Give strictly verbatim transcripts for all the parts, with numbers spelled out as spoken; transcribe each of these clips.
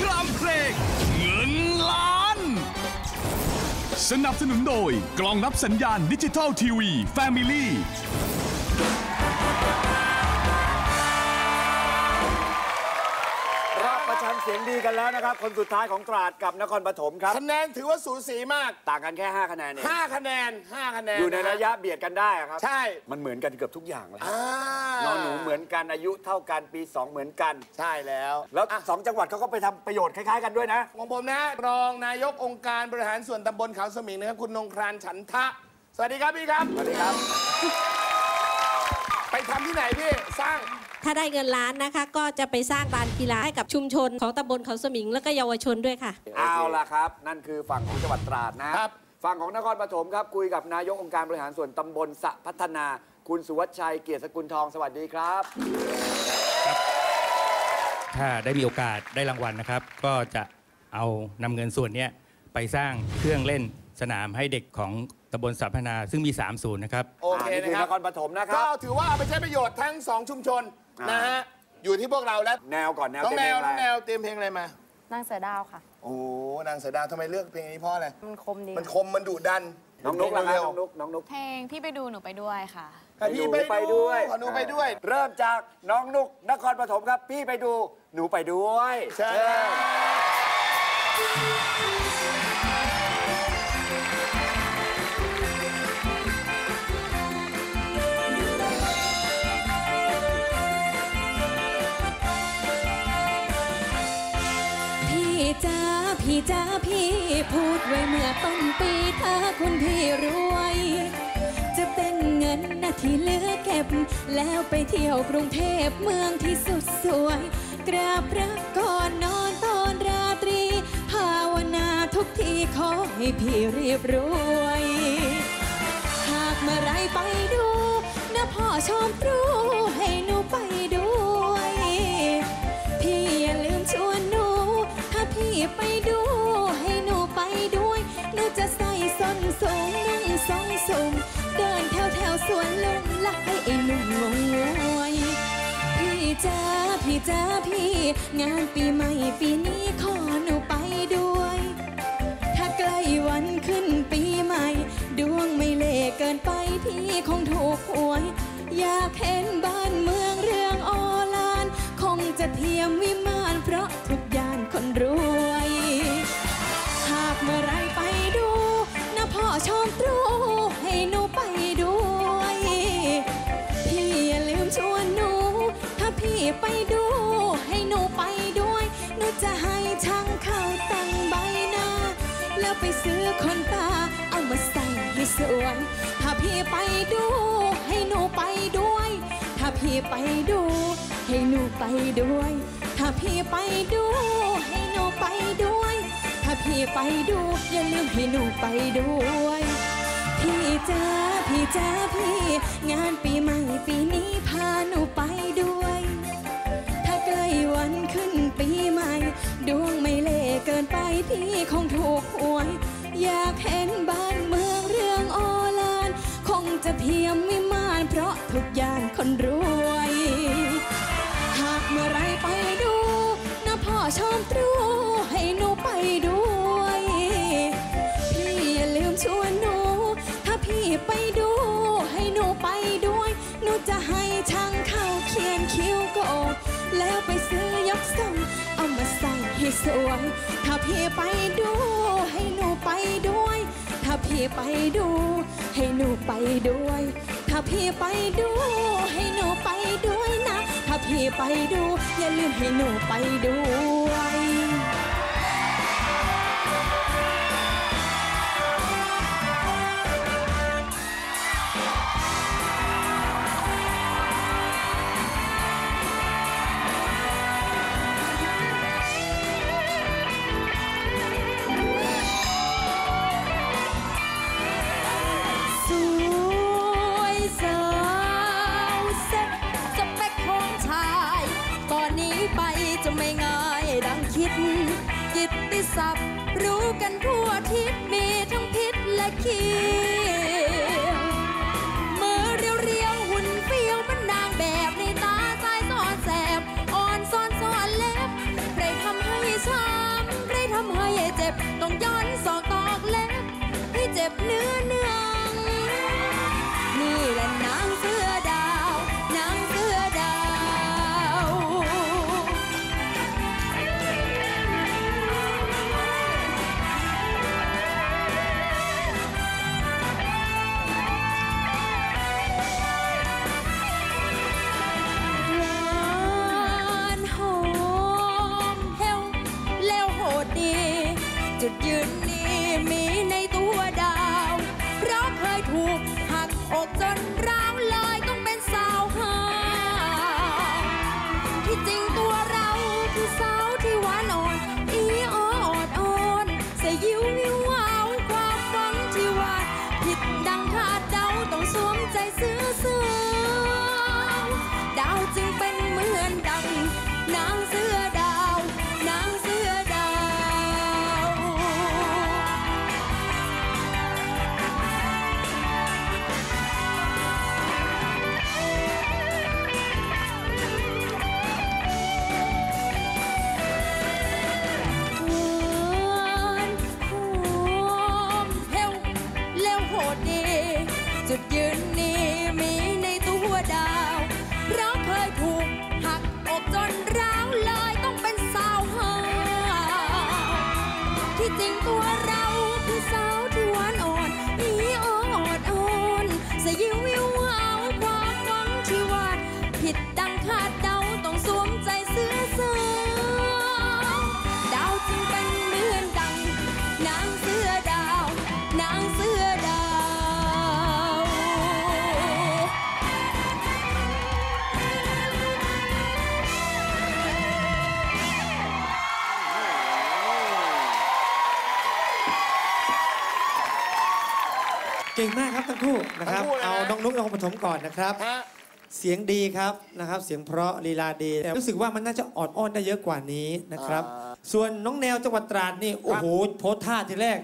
รามเพลงเงินล้านสนับสนุนโดยกล่องรับสัญญาณดิจิทัลทีวี Family ประชันเสียงดีกันแล้วนะครับคนสุดท้ายของตราดกับนครปฐมครับคะแนนถือว่าสูสีมากต่างกันแค่ห้าคะแนนเองห้าคะแนนห้าคะแนนอยู่ในระยะเบียดกันได้ครับใช่มันเหมือนกันเกือบทุกอย่างเลยนอนหนูเหมือนกันอายุเท่ากันปีสองเหมือนกันใช่แล้วแล้วสองจังหวัดเขาก็ไปทำประโยชน์คล้ายๆกันด้วยนะของผมนะรองนายกองค์การบริหารส่วนตำบลเขาสมิงนะครับคุณนงครานฉันทะสวัสดีครับพี่ครับสวัสดีครับไปทำที่ไหนพี่สร้างถ้าได้เงินล้านนะคะก็จะไปสร้างลานกีฬาให้กับชุมชนของตำบลเขาสมิงแล้วก็เยาวชนด้วยค่ะเอาล่ะครับนั่นคือฝั่งของจังหวัดตราดนะครับฝั่งของนครปฐมครับคุยกับนายกองค์การบริหารส่วนตำบลสะพัฒนาคุณสุวัชชัยเกียรติสกุลทองสวัสดีครับถ้าได้มีโอกาสได้รางวัลนะครับก็จะเอานำเงินส่วนนี้ไปสร้างเครื่องเล่นสนามให้เด็กของตำบลสะพัฒนาซึ่งมีสามศูนย์นะครับโอเคนะครับนครปฐมนะครับก็ถือว่าเอาไปใช้ประโยชน์ทั้งสองชุมชนนะฮะอยู่ที่พวกเราแล้วแนวก่อนแนวต้องแนวต้องแนวเตรียมเพลงอะไรมานางเสือดาวค่ะโอ้นางเสือดาวทำไมเลือกเพลงนี้เพราะอะไรมันคมดีมันคมมันดุดันน้องนุ๊กแล้วน้องนุ๊กน้องนุ๊กเพลงพี่ไปดูหนูไปด้วยค่ะพี่ไปด้วยหนูไปด้วยเริ่มจากน้องนุ๊กนครปฐมครับพี่ไปดูหนูไปด้วยใช่พี่จ้าพี่จ้าพี่พูดไว้เมื่อต้นปีถ้าคุณพี่รวยจะเป็นเงินนาที่เหลือเก็บแล้วไปเที่ยวกรุงเทพเมืองที่สุดสวยกราบพระก่อนนอนตอนราตรีภาวนาทุกทีขอให้พี่เรียบรวยหากเมื่อไรไปดูนะพ่อชมตรูให้หนูไปด้วยพี่อย่าลืมชวนหนูถ้าพี่ไปดูให้หนูไปด้วยหนูจะใส่ส้นสูงนุ่งทรงสูงเดินแถวแถวสวนลุงและให้ไอ้หนุ่มงงงวยพี่จ้าพี่จ้าพี่งานปีใหม่ปีนี้ขอหนูไปด้วยถ้าใกล้วันขึ้นปีใหม่ดวงไม่เล่เกินไปพี่คงถูกหวยอยากเห็นบ้านเมืองเรืองโอฬารคงจะเทียมวิมานเพราะทุกอย่างคนรวยหากเมื่อไรไปดูนะพ่อชมตรูให้หนูไปด้วยพี่อย่าลืมชวนหนูถ้าพี่ไปดูให้หนูไปด้วยหนูจะให้ช่างเขาแต่งใบหน้าแล้วไปซื้อขนตาเอามาใส่ให้สวยถ้าพี่ไปดูให้หนูไปด้วยถ้าพี่ไปดูให้หนูไปด้วยถ้าพี่ไปดูให้หนูไปด้วยถ้าพี่ไปดูอย่าลืมให้หนูไปด้วยพี่จ้าพี่จ้าพี่งานปีใหม่ปีนี้พาหนูไปด้วยถ้าใกล้วันขึ้นปีใหม่ดวงไม่เล่เกินไปพี่คงถูกหวยอยากเห็นบ้านเมืองเรืองโอฬารคงจะเทียมวิมานเพราะทุกอย่างคนรวยหากเมื่อไรไปดูนะพ่อชมตรูให้หนูไปด้วยพี่อย่าลืมชวนหนูถ้าพี่ไปดูให้หนูไปด้วยหนูจะให้ช่างเขาเขียนคิ้วโกดแล้วไปซื้อยกทรงเอามาใส่ให้สวยถ้าพี่ไปดูให้หนูไปด้วยถ้าพี่ไปดูให้หนูไปด้วยถ้าพี่ไปดูให้หนูไปด้วยนะถ้าพี่ไปดูอย่าลืมให้หนูไปด้วยจะไม่ง่ายดังคิดกิตติศัพท์รู้กันทั่วทิศมีทั้งพิษและเคียวมือเรียวๆหุ่นเฟี้ยวมันนางแบบในตาซ้ายซ้อนแสบอ่อนซ้อนซ้อนเล็บใครทำให้ชาตัวเราคือสาวที่หวานอ่อนมีออดอ่อนสยิววิววาวความหวังที่วาดผิดดังคาดเดาต้องสวมใจเสื้อสาวดาวจึงเป็นเหมือนดังนางเสือดาวนางเสือดาวเก่งมากครับทั้งคู่นะครับทั้งคู่เลยนะเอาน้องนุ๊กนครปฐมก่อนนะครับฮะเสียงดีครับนะครับ เสียงเพราะลีลาดีแต่รู้สึกว่ามันน่าจะออดอ้อนได้เยอะกว่านี้นะครับ ส่วนน้องแนวจังหวัดตราดนี่โอ้โหโพสท่าทีแรก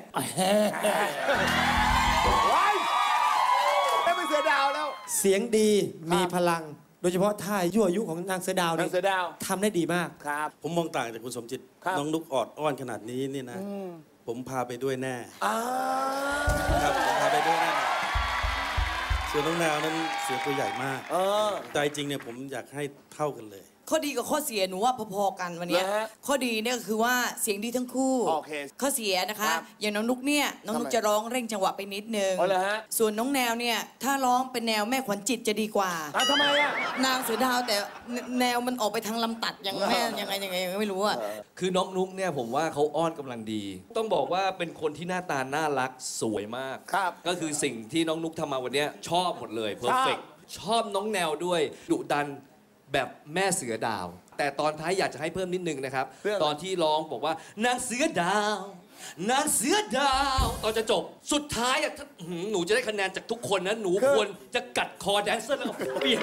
ว้ายได้เป็นเสือดาวแล้วเสียงดีมีพลัง โดยเฉพาะท่ายั่วยุของนางเสือดาวนานี่งเสือดาวทำได้ดีมากครับผมมองต่างจากคุณสมจิตครับน้องนุกออดอ้อนขนาดนี้นี่นะ ผมพาไปด้วยแน่อ่าครับผมพาไปด้วยแน่นอนส่วนน้องนาวนั้นเสียงตัวใหญ่มากเออใจจริงเนี่ยผมอยากให้เท่ากันเลยข้อดีกับข้อเสียหนูว่าพอๆกันวันเนี้ยเหรอฮะข้อดีเนี่ยก็คือว่าเสียงดีทั้งคู่โอเคข้อเสียนะคะครับอย่างน้องนุกเนี่ยน้องนุกทำไมจะร้องเร่งจังหวะไปนิดนึงอ๋อเหรอฮะส่วนน้องแนวเนี่ยถ้าร้องเป็นแนวแม่ขวัญจิตจะดีกว่าอ่ะทำไมอ่ะนางเสือดาวแต่แนวมันออกไปทางลำตัดอย่างแม่ยังไงยังไงยังไงไม่รู้อะคือน้องนุ๊กเนี่ยผมว่าเขาอ้อนกำลังดี ต้องบอกว่าเป็นคนที่หน้าตาน่ารักสวยมากครับก็คือสิ่งที่น้องนุ๊กทำมาวันเนี้ยชอบหมดเลยเพอร์เฟกชอบน้องแนวด้วยดุดันแบบแม่เสือดาว แต่ตอนท้ายอยากจะให้เพิ่มนิดนึงนะครับเรื่องอะไรตอนที่ร้องบอกว่านางเสือดาวนางเสือดาว ตอนจะจบสุดท้ายอ่ะถ้าอื้อหือหนูจะได้คะแนนจากทุกคนนะหนูควรจะกัดคอแดนเซอร์แล้วก็เปลี่ยน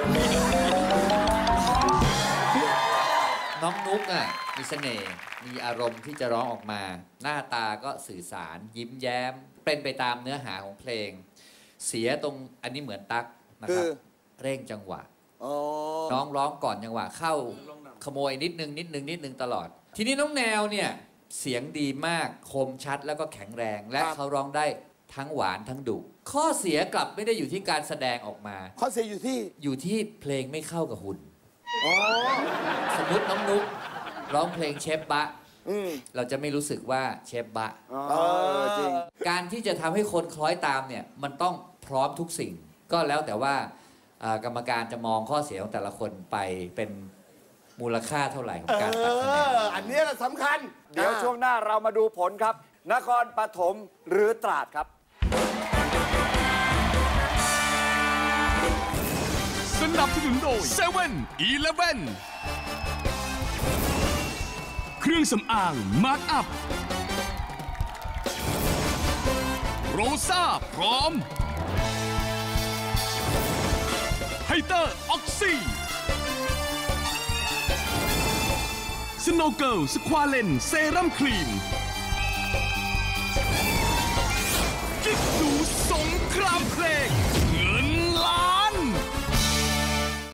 น้องนุ๊กอ่ะมีเสน่ห์มีอารมณ์ที่จะร้องออกมา หน้าตาก็สื่อสารยิ้มแย้ม เป็นไปตามเนื้อหาของเพลง เสียตรงอันนี้เหมือนตั๊กนะครับคือเร่งจังหวะอ๋อน้องร้องก่อนจังหวะเข้าขโมยนิดนึงนิดนึงนิดนึงตลอด ทีนี้น้องแนวเนี่ยเสียงดีมากคมชัดแล้วก็แข็งแรง และเขาร้องได้ทั้งหวานทั้งดุข้อเสียกลับไม่ได้อยู่ที่การแสดงออกมาข้อเสียอยู่ที่อยู่ที่เพลงไม่เข้ากับหุ่นอ๋อสมมติน้องนุ๊กร้องเพลงเชฟบะอืมเราจะไม่รู้สึกว่าเชฟบะเออจริงการที่จะทำให้คนคล้อยตามเนี่ยมันต้องพร้อมทุกสิ่ง ก็แล้วแต่ว่าอ่ากรรมการจะมองข้อเสียของแต่ละคนไปเป็นมูลค่าเท่าไหร่ของเอการตัดคะแนนอ อันเนี้ยแหละสำคัญเดี๋ยวช่วงหน้าเรามาดูผลครับ นครปฐมหรือตราดครับสนับสนุนโดยเซเว่นอีเลฟเว่นเครื่องสำอางมาร์คอัพโรซ่าพร้อมไฮเตอร์ออกซี่สโนว์เกิลสควาเลนเซรั่มครีม